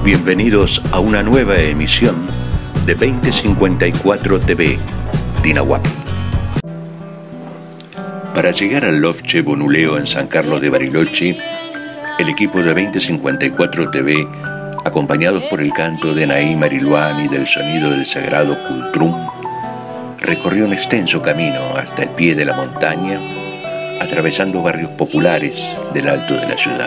Bienvenidos a una nueva emisión de 2054 TV, Tinahuapi. Para llegar al Loft Che Bonuleo en San Carlos de Bariloche, el equipo de 2054 TV, acompañados por el canto de Naí Mariluán y del sonido del sagrado Cultrum, recorrió un extenso camino hasta el pie de la montaña, atravesando barrios populares del alto de la ciudad.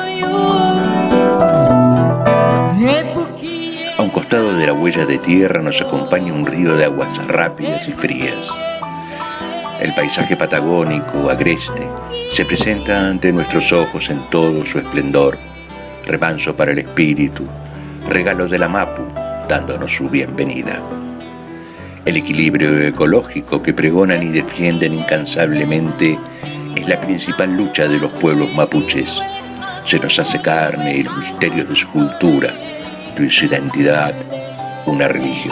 A un costado de la huella de tierra nos acompaña un río de aguas rápidas y frías. El paisaje patagónico, agreste, se presenta ante nuestros ojos en todo su esplendor, remanso para el espíritu, regalo de la Mapu, dándonos su bienvenida. El equilibrio ecológico que pregonan y defienden incansablemente es la principal lucha de los pueblos mapuches. Se nos hace carne y los misterios de su cultura, de su identidad, una religión.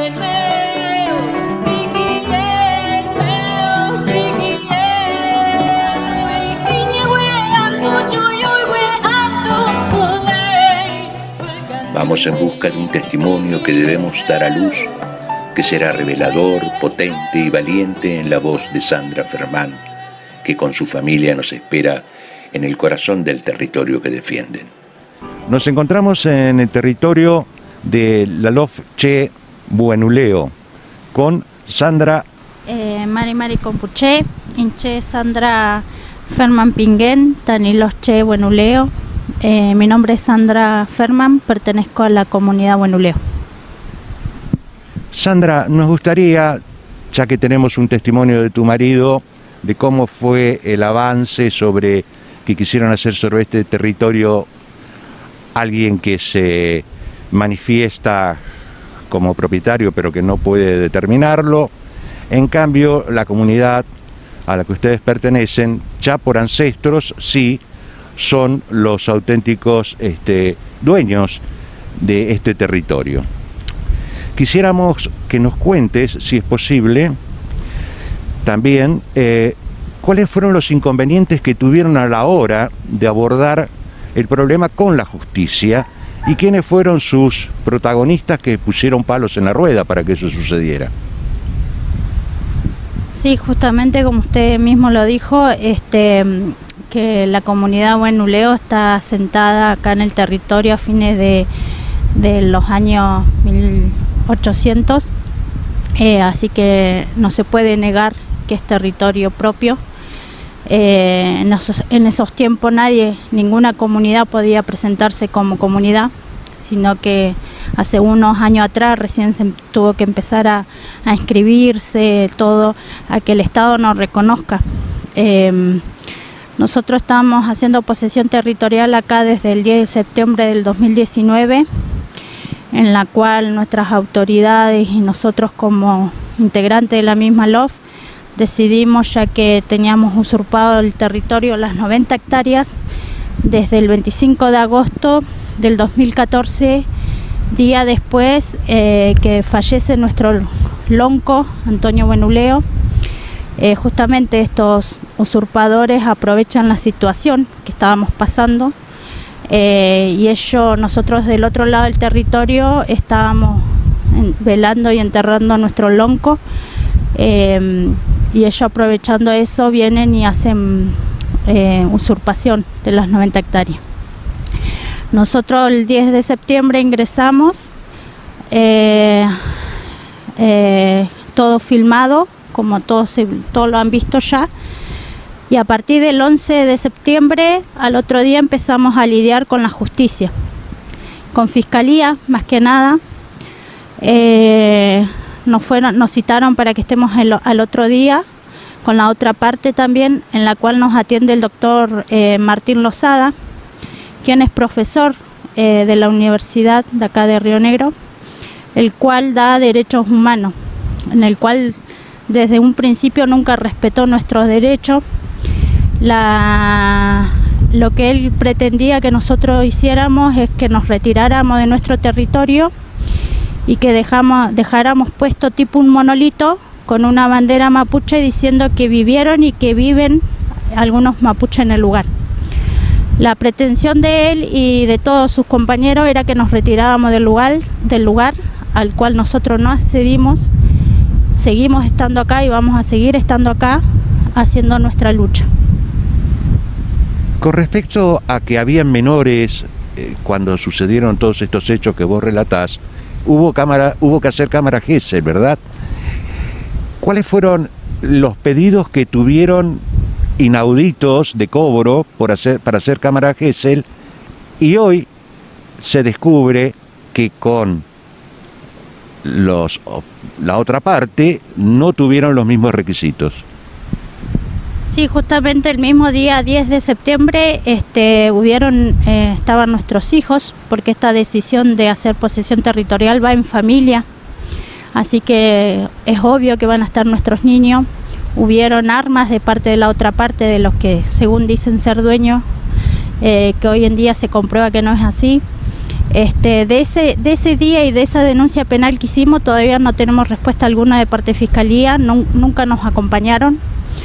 Vamos en busca de un testimonio que debemos dar a luz, que será revelador, potente y valiente en la voz de Sandra Fermán, que con su familia nos espera en el corazón del territorio que defienden. Nos encontramos en el territorio de la Loft Che Bonuleo con Sandra Mari Compuche, Inche Sandra Fermán Pinguén, Tani Loft Che Bonuleo. Mi nombre es Sandra Fermán, pertenezco a la comunidad Bonuleo. Sandra, nos gustaría, ya que tenemos un testimonio de tu marido, de cómo fue el avance que quisieron hacer sobre este territorio alguien que se manifiesta como propietario pero que no puede determinarlo. En cambio, la comunidad a la que ustedes pertenecen, ya por ancestros, sí, son los auténticos dueños de este territorio. Quisiéramos que nos cuentes, si es posible, también cuáles fueron los inconvenientes que tuvieron a la hora de abordar el problema con la justicia y quiénes fueron sus protagonistas que pusieron palos en la rueda para que eso sucediera. Sí, justamente como usted mismo lo dijo, que la comunidad Bonuleo está asentada acá en el territorio a fines de los años 1800, así que no se puede negar que es territorio propio. En esos tiempos ninguna comunidad podía presentarse como comunidad, sino que hace unos años atrás recién se tuvo que empezar a inscribirse, todo, a que el Estado nos reconozca. Nosotros estamos haciendo posesión territorial acá desde el 10 de septiembre del 2019, en la cual nuestras autoridades y nosotros como integrantes de la misma LOF decidimos, ya que teníamos usurpado el territorio, las 90 hectáreas, desde el 25 de agosto del 2014, día después que fallece nuestro lonco, Antonio Bonuleo. Justamente estos usurpadores aprovechan la situación que estábamos pasando y nosotros del otro lado del territorio estábamos velando y enterrando a nuestro lonco. Y ellos, aprovechando eso, vienen y hacen usurpación de las 90 hectáreas. Nosotros el 10 de septiembre ingresamos, todo filmado, como todos lo han visto ya, y a partir del 11 de septiembre al otro día empezamos a lidiar con la justicia, con fiscalía más que nada. Nos citaron para que estemos al otro día con la otra parte también, en la cual nos atiende el doctor Martín Lozada, quien es profesor de la universidad de acá de Río Negro, el cual da derechos humanos, en el cual desde un principio nunca respetó nuestros derechos. Lo que él pretendía que nosotros hiciéramos es que nos retiráramos de nuestro territorio y que dejáramos puesto tipo un monolito con una bandera mapuche diciendo que vivieron y que viven algunos mapuches en el lugar. La pretensión de él y de todos sus compañeros era que nos retirábamos del lugar al cual nosotros no accedimos. Seguimos estando acá y vamos a seguir estando acá haciendo nuestra lucha. Con respecto a que habían menores cuando sucedieron todos estos hechos que vos relatás, hubo que hacer cámara Gesell, ¿verdad? ¿Cuáles fueron los pedidos que tuvieron inauditos de cobro para hacer cámara Gesell? Y hoy se descubre que con la otra parte no tuvieron los mismos requisitos. Sí, justamente el mismo día 10 de septiembre estaban nuestros hijos, porque esta decisión de hacer posesión territorial va en familia, así que es obvio que van a estar nuestros niños. Hubieron armas de parte de la otra parte, de los que según dicen ser dueños, que hoy en día se comprueba que no es así. De ese día y de esa denuncia penal que hicimos todavía no tenemos respuesta alguna de parte de Fiscalía, nunca nos acompañaron.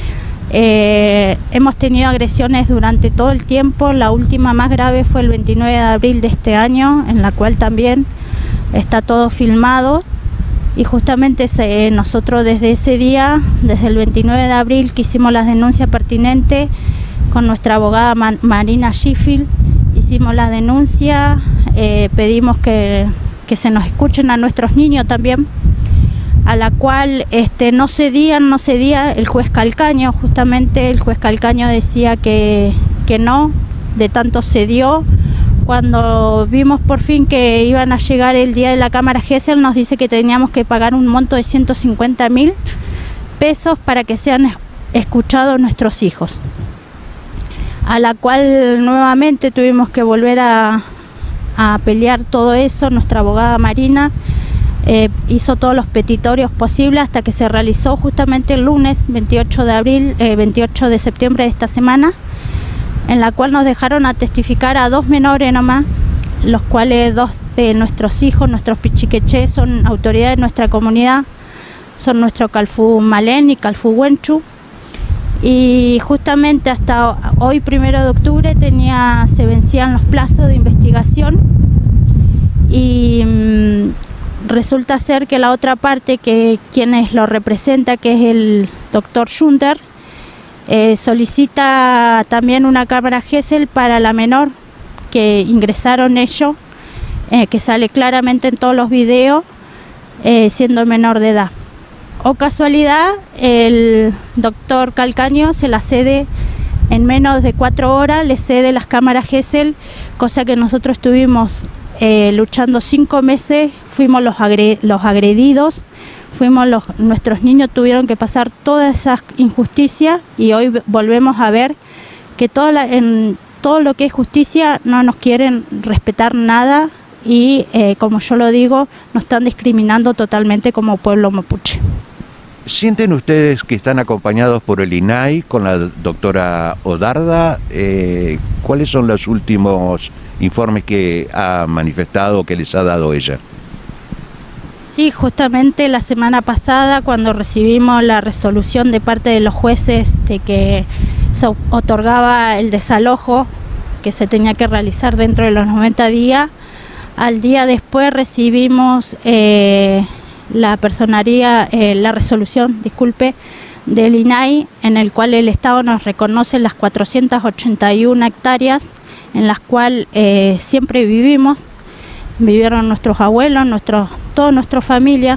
Hemos tenido agresiones durante todo el tiempo. La última más grave fue el 29 de abril de este año, en la cual también está todo filmado. Y justamente nosotros desde ese día, desde el 29 de abril que hicimos las denuncias pertinentes con nuestra abogada Marina Sheffield, hicimos la denuncia, pedimos que se nos escuchen a nuestros niños también, a la cual no cedía el juez Calcaño. Justamente el juez Calcaño decía que no, de tanto cedió. Cuando vimos por fin que iban a llegar el día de la cámara Gesell, nos dice que teníamos que pagar un monto de 150.000 pesos para que sean escuchados nuestros hijos, a la cual nuevamente tuvimos que volver a pelear todo eso. Nuestra abogada Marina hizo todos los petitorios posibles hasta que se realizó justamente el lunes 28 de septiembre de esta semana, en la cual nos dejaron a testificar a 2 menores nomás, los cuales 2 de nuestros hijos, nuestros pichiqueché, son autoridades de nuestra comunidad, son nuestro Calfú Malén y Calfú Huenchu. Y justamente hasta hoy, 1 de octubre, se vencían los plazos de investigación, y resulta ser que la otra parte, que quienes lo representa, que es el doctor Junter, solicita también una cámara Gesell para la menor que ingresaron ellos, que sale claramente en todos los videos, siendo menor de edad. O casualidad, el doctor Calcaño se la cede en menos de 4 horas, le cede las cámaras Gesell, cosa que nosotros estuvimos luchando 5 meses, fuimos los agredidos, nuestros niños tuvieron que pasar todas esas injusticias, y hoy volvemos a ver que en todo lo que es justicia no nos quieren respetar nada, y como yo lo digo, nos están discriminando totalmente como pueblo mapuche. ¿Sienten ustedes que están acompañados por el INAI con la doctora Odarda? ¿Cuáles son los últimos informes que ha manifestado, que les ha dado ella? Sí, justamente la semana pasada, cuando recibimos la resolución de parte de los jueces de que se otorgaba el desalojo que se tenía que realizar dentro de los 90 días, al día después recibimos la resolución del INAI, en el cual el Estado nos reconoce las 481 hectáreas en las cuales siempre vivieron nuestros abuelos, toda nuestra familia.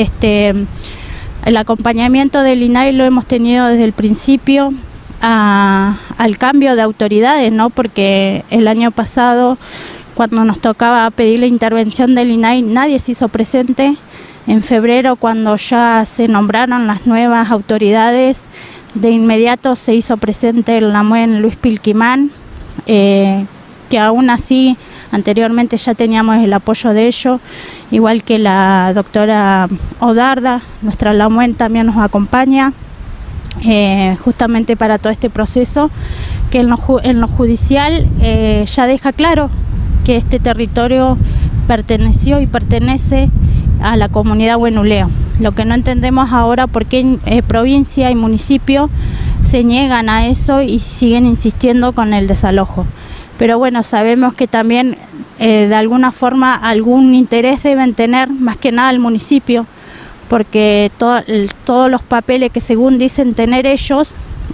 El acompañamiento del INAI lo hemos tenido desde el principio al cambio de autoridades, ¿no? Porque el año pasado, cuando nos tocaba pedir la intervención del INAI, nadie se hizo presente. En febrero, cuando ya se nombraron las nuevas autoridades, de inmediato se hizo presente el Lamuén Luis Pilquimán, que aún así anteriormente ya teníamos el apoyo de ellos, igual que la doctora Odarda. Nuestra Lamuén también nos acompaña justamente para todo este proceso, que en lo judicial ya deja claro que este territorio perteneció y pertenece a la comunidad Huenuleo. Lo que no entendemos ahora, por qué provincia y municipio se niegan a eso y siguen insistiendo con el desalojo. pero bueno, sabemos que también de alguna forma algún interés deben tener, más que nada el municipio, porque todos los papeles que según dicen tener ellos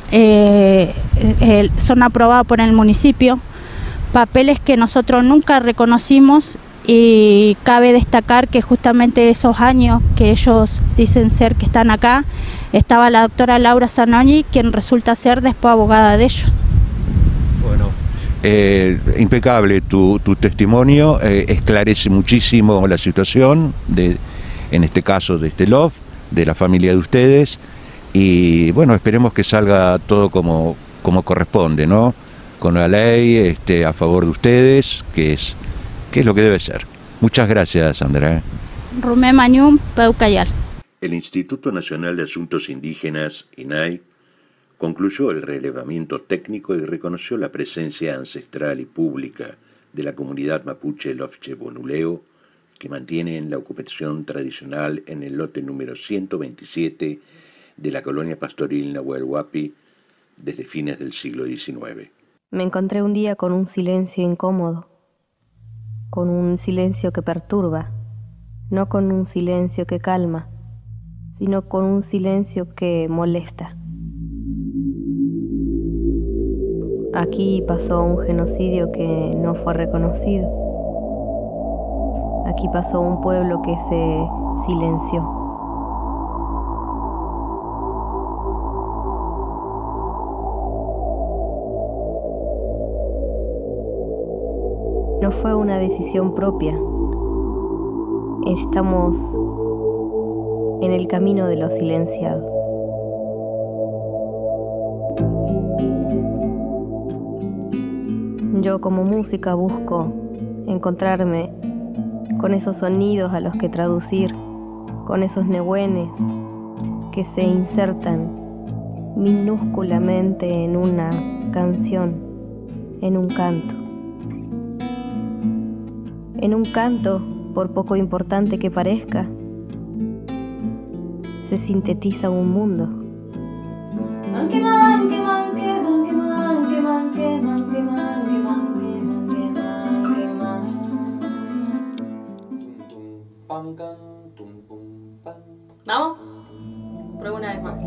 son aprobados por el municipio, papeles que nosotros nunca reconocimos, y cabe destacar que justamente esos años que ellos dicen ser que están acá, estaba la doctora Laura Zanoni, quien resulta ser después abogada de ellos. Bueno, impecable tu testimonio, esclarece muchísimo la situación, en este caso de este loft, de la familia de ustedes, y bueno, esperemos que salga todo como corresponde, ¿no? Con la ley a favor de ustedes, que es lo que debe ser. Muchas gracias, Andrea. Rumé Mañum, Peucayal. El Instituto Nacional de Asuntos Indígenas, INAI, concluyó el relevamiento técnico y reconoció la presencia ancestral y pública de la comunidad mapuche Lofche-Bonuleo, que mantienen la ocupación tradicional en el lote número 127 de la colonia pastoril Nahuel Huapi desde fines del siglo XIX. Me encontré un día con un silencio incómodo, con un silencio que perturba, no con un silencio que calma, sino con un silencio que molesta. Aquí pasó un genocidio que no fue reconocido. Aquí pasó un pueblo que se silenció. No fue una decisión propia. Estamos en el camino de lo silenciado. Yo como música busco encontrarme con esos sonidos a los que traducir, con esos nehuenes que se insertan minúsculamente en una canción, en un canto. En un canto, por poco importante que parezca, se sintetiza un mundo. Manque, manque, manque, manque, manque, manque, manque, manque, manque, manque, manque. ¿Vamos? Prueba una vez más.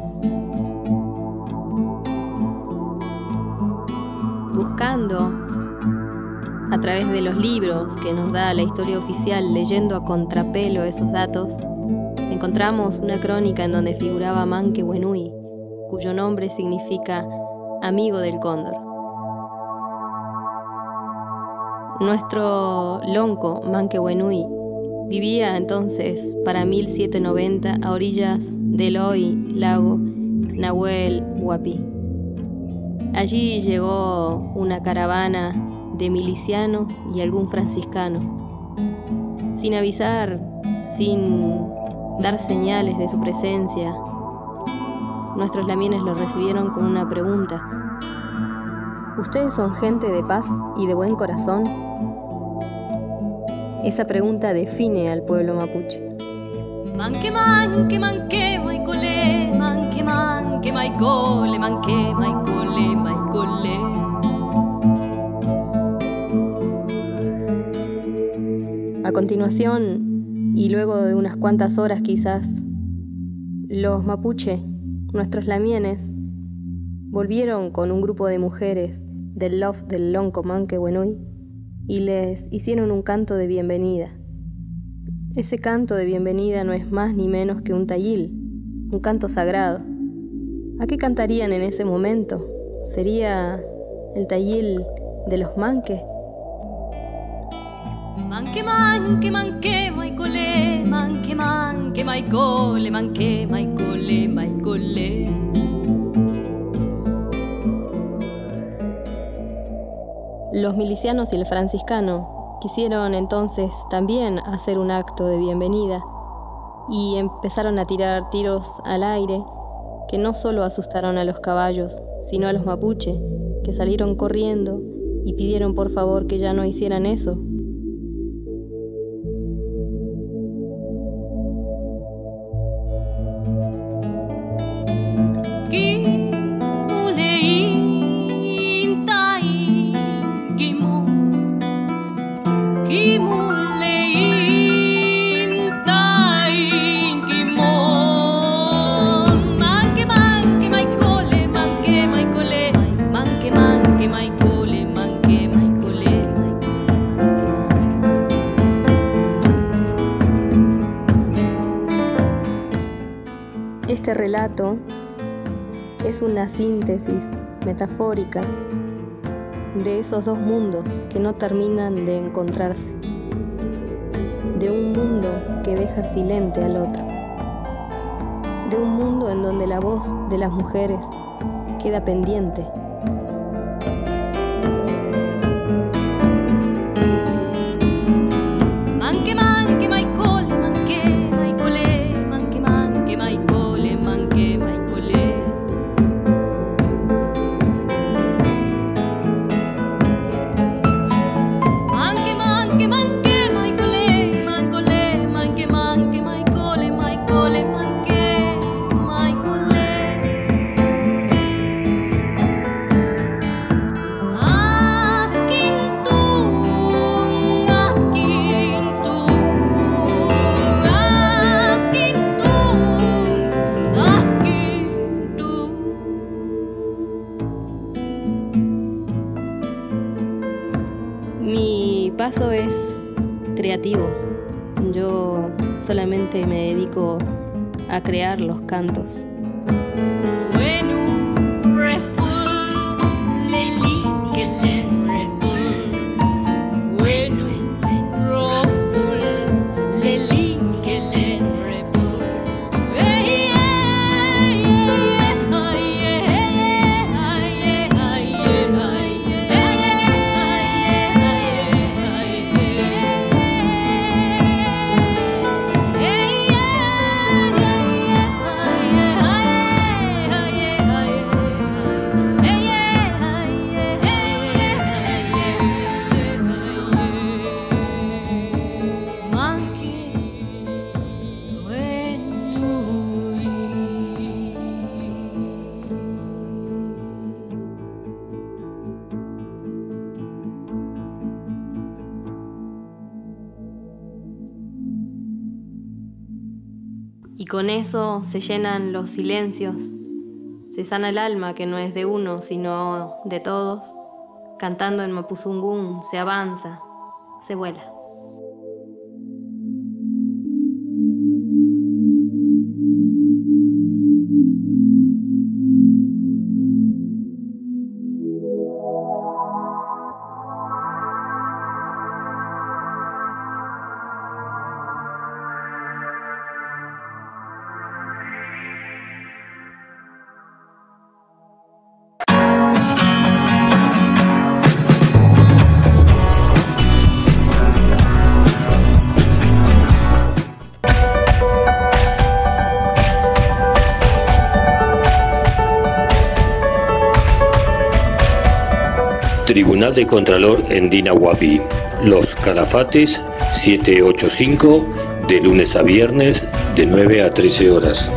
Buscando a través de los libros que nos da la historia oficial, leyendo a contrapelo esos datos, encontramos una crónica en donde figuraba Manque Wenui, cuyo nombre significa amigo del cóndor. Nuestro lonco, Manque Wenui, vivía entonces para 1790 a orillas del hoy lago Nahuel Huapi. Allí llegó una caravana de milicianos y algún franciscano. Sin avisar, sin dar señales de su presencia, nuestros lamienes los recibieron con una pregunta. ¿Ustedes son gente de paz y de buen corazón? Esa pregunta define al pueblo mapuche. Manque, manque, manque, maicole, manque, manque, maicole, manque, maicole, maicole. A continuación, y luego de unas cuantas horas quizás, los mapuche, nuestros lamienes, volvieron con un grupo de mujeres del loft del lonco Manque Wenui y les hicieron un canto de bienvenida. Ese canto de bienvenida no es más ni menos que un tayil, un canto sagrado. ¿A qué cantarían en ese momento? ¿Sería el tayil de los manques? Manque, manque, manque, maicole, manque, manque, maicole, manque, maicole, maicole. Los milicianos y el franciscano quisieron entonces también hacer un acto de bienvenida y empezaron a tirar tiros al aire que no solo asustaron a los caballos, sino a los mapuche, que salieron corriendo y pidieron por favor que ya no hicieran eso. Ki ulei tai ki Este relato es una síntesis metafórica de esos dos mundos que no terminan de encontrarse, de un mundo que deja silente al otro, de un mundo en donde la voz de las mujeres queda pendiente. Mi paso es creativo. Yo solamente me dedico a crear los cantos. Y con eso se llenan los silencios, se sana el alma que no es de uno, sino de todos. Cantando en Mapuzungún se avanza, se vuela. Tribunal de Contralor en Dina Huapi. Los Calafates 785 de lunes a viernes de 9 a 13 horas.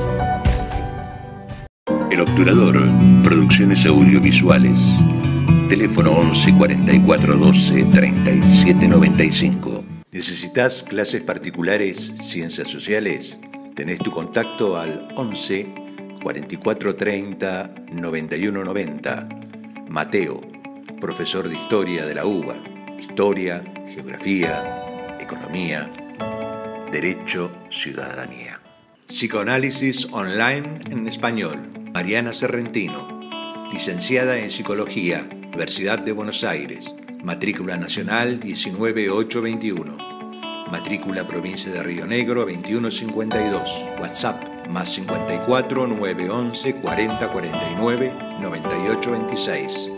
El Obturador, producciones audiovisuales. Teléfono 11 44 12 37 95. ¿Necesitas clases particulares, ciencias sociales? Tenés tu contacto al 11 44 30 91 90. Mateo, profesor de Historia de la UBA. Historia, Geografía, Economía, Derecho, Ciudadanía. Psicoanálisis online en español. Mariana Serrentino, licenciada en Psicología, Universidad de Buenos Aires. Matrícula nacional 19821. Matrícula provincia de Río Negro 2152. WhatsApp más 54 911 40 49 98 26.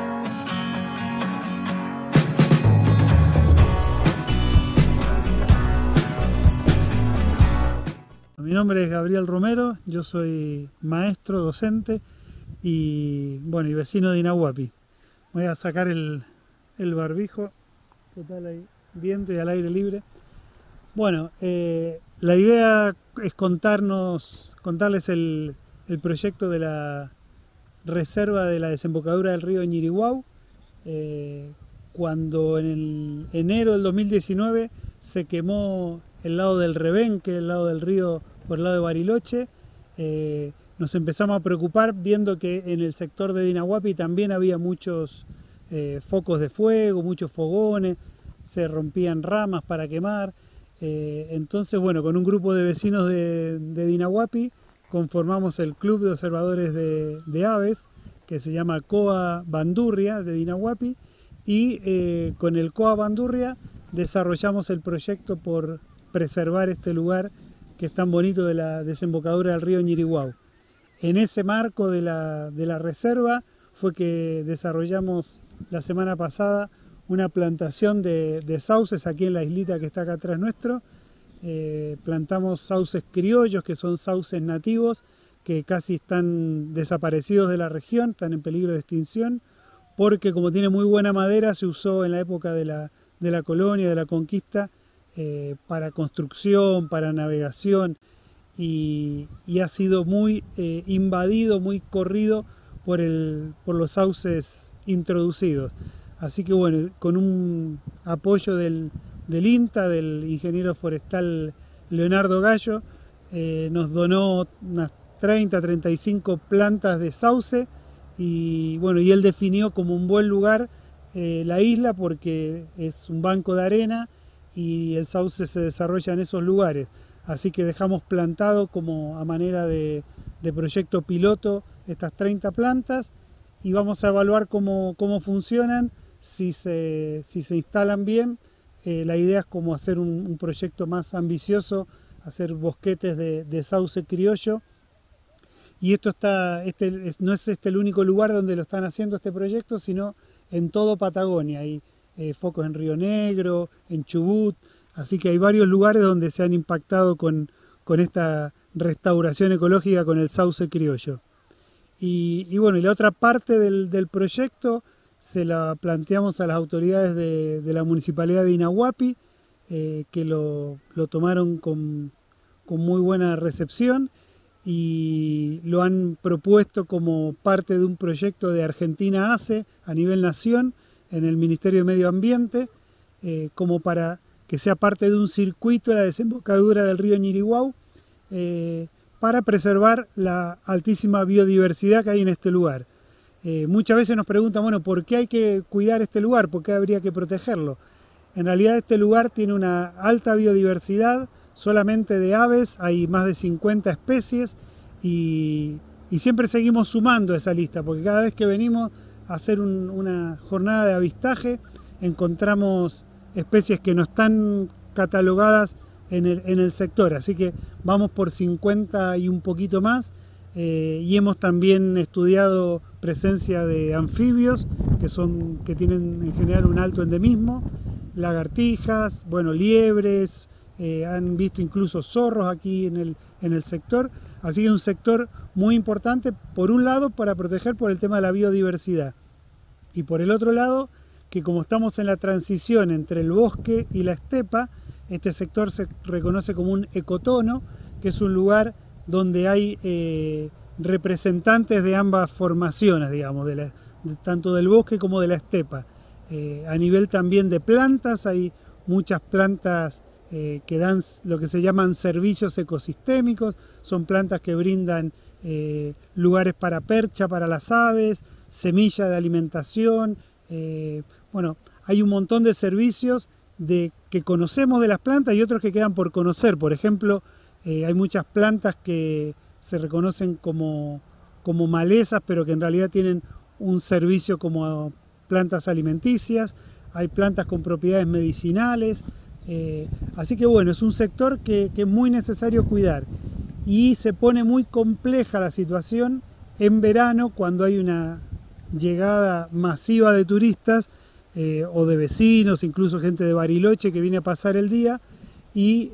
Mi nombre es Gabriel Romero, yo soy maestro, docente y vecino de Dina Huapi. Voy a sacar el barbijo, total hay viento y al aire libre. Bueno, la idea es contarles el proyecto de la reserva de la desembocadura del río Ñirihuau, cuando en el enero del 2019 se quemó el lado del Rebenque, el lado del río por el lado de Bariloche, nos empezamos a preocupar viendo que en el sector de Dinahuapi también había muchos focos de fuego, muchos fogones, se rompían ramas para quemar. Entonces, bueno, con un grupo de vecinos de Dinahuapi conformamos el Club de Observadores de Aves, que se llama COA Bandurria de Dinahuapi, y con el COA Bandurria desarrollamos el proyecto por preservar este lugar que es tan bonito de la desembocadura del río Ñiriguau. En ese marco de la reserva fue que desarrollamos la semana pasada una plantación de sauces aquí en la islita que está acá atrás nuestro. Plantamos sauces criollos, que son sauces nativos, que casi están desaparecidos de la región, están en peligro de extinción, porque como tiene muy buena madera, se usó en la época de la colonia, de la conquista, para construcción, para navegación, y ha sido muy invadido, muy corrido por los sauces introducidos. Así que bueno, con un apoyo del INTA, del ingeniero forestal Leonardo Gallo, nos donó unas 30-35 plantas de sauce, y bueno, y él definió como un buen lugar la isla porque es un banco de arena y el sauce se desarrolla en esos lugares. Así que dejamos plantado como a manera de proyecto piloto estas 30 plantas y vamos a evaluar cómo funcionan, si se instalan bien. La idea es como hacer un proyecto más ambicioso, hacer bosquetes de sauce criollo. Y esto no es el único lugar donde lo están haciendo este proyecto, sino en todo Patagonia. Hay focos en Río Negro, en Chubut, así que hay varios lugares donde se han impactado con esta restauración ecológica con el sauce criollo. Y bueno, y la otra parte del proyecto se la planteamos a las autoridades de la Municipalidad de Dinahuapi, que lo tomaron con muy buena recepción y lo han propuesto como parte de un proyecto de Argentina ACE a nivel nación en el Ministerio de Medio Ambiente, como para que sea parte de un circuito la desembocadura del río Ñiriguau, para preservar la altísima biodiversidad que hay en este lugar. Muchas veces nos preguntan, bueno, ¿por qué hay que cuidar este lugar? ¿Por qué habría que protegerlo? En realidad este lugar tiene una alta biodiversidad, solamente de aves hay más de 50 especies y siempre seguimos sumando esa lista, porque cada vez que venimos a hacer una jornada de avistaje encontramos especies que no están catalogadas en el sector, así que vamos por 50 y un poquito más. Y hemos también estudiado presencia de anfibios que tienen en general un alto endemismo, lagartijas, bueno, liebres, han visto incluso zorros aquí en el sector, así que es un sector muy importante, por un lado para proteger por el tema de la biodiversidad, y por el otro lado que como estamos en la transición entre el bosque y la estepa, este sector se reconoce como un ecotono, que es un lugar donde hay representantes de ambas formaciones, digamos, tanto del bosque como de la estepa. A nivel también de plantas, hay muchas plantas que dan lo que se llaman servicios ecosistémicos, son plantas que brindan lugares para percha para las aves, semilla de alimentación, bueno, hay un montón de servicios que conocemos de las plantas y otros que quedan por conocer. Por ejemplo, hay muchas plantas que se reconocen como malezas, pero que en realidad tienen un servicio como plantas alimenticias. Hay plantas con propiedades medicinales. Así que bueno, es un sector que es muy necesario cuidar. Y se pone muy compleja la situación en verano cuando hay una llegada masiva de turistas o de vecinos, incluso gente de Bariloche que viene a pasar el día. Y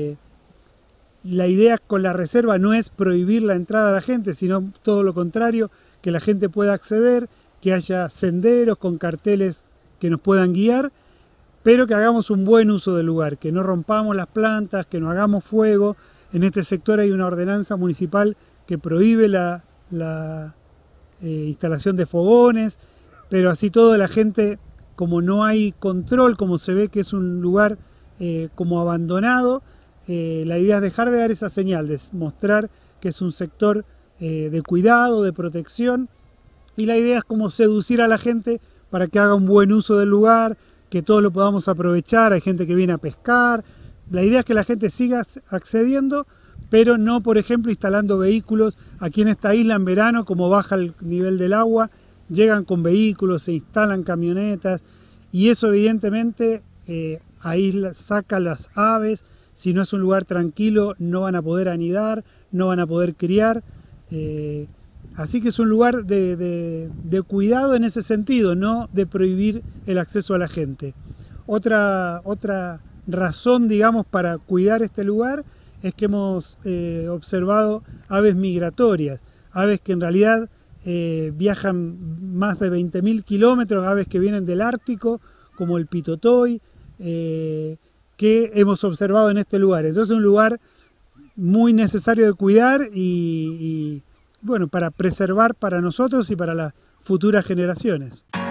la idea con la reserva no es prohibir la entrada a la gente, sino todo lo contrario, que la gente pueda acceder, que haya senderos con carteles que nos puedan guiar, pero que hagamos un buen uso del lugar, que no rompamos las plantas, que no hagamos fuego. En este sector hay una ordenanza municipal que prohíbe la instalación de fogones, pero así todo la gente como no hay control, como se ve que es un lugar como abandonado, la idea es dejar de dar esa señal, de mostrar que es un sector de cuidado, de protección, y la idea es como seducir a la gente para que haga un buen uso del lugar, que todos lo podamos aprovechar. Hay gente que viene a pescar. La idea es que la gente siga accediendo, pero no, por ejemplo, instalando vehículos. Aquí en esta isla en verano, como baja el nivel del agua, llegan con vehículos, se instalan camionetas, y eso evidentemente ahí saca las aves. Si no es un lugar tranquilo, no van a poder anidar, no van a poder criar. Así que es un lugar de cuidado en ese sentido, no de prohibir el acceso a la gente. Otra razón, digamos, para cuidar este lugar es que hemos observado aves migratorias, aves que en realidad viajan más de 20.000 kilómetros, aves que vienen del Ártico, como el pitotoy, que hemos observado en este lugar. Entonces es un lugar muy necesario de cuidar y bueno, para preservar para nosotros y para las futuras generaciones.